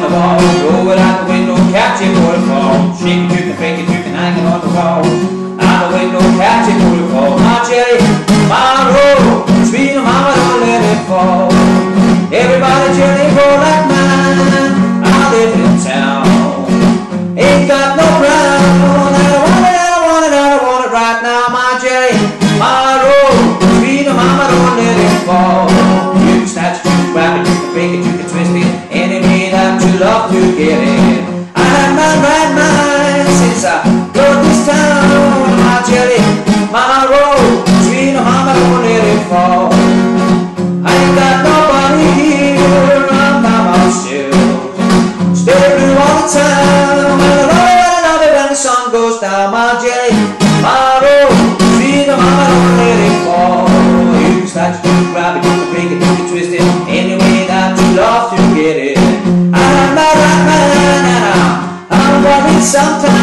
the wall. Roll it out the window, catch it for the fall. Shake it, juke it, fake it, juke it, hang it on the wall. Out the window, catch it for the fall. My jelly, my roll, sweet mama, don't let it fall. Everybody jelly roll like mine. I live in town, ain't got no crown. I don't want it, I don't want it, I don't want it right now. My jelly, my roll, sweet mama, don't let it fall. You can snatch it, you can grab it, you can break it, you can twist it, any way that you love to get it. I have my right mind since I wrote this town. My jelly, my roll, sweet mama, don't let it fall. I ain't got nobody here, I'm by myself. Stay blue all the time, and I love it when the sun goes down. My jelly, my roll, sweet mama, don't let it fall. You can snatch it, you can grab it, you can break it, you can twist it, any way that you love to get it. I have my right mind, and I'm worried sometimes.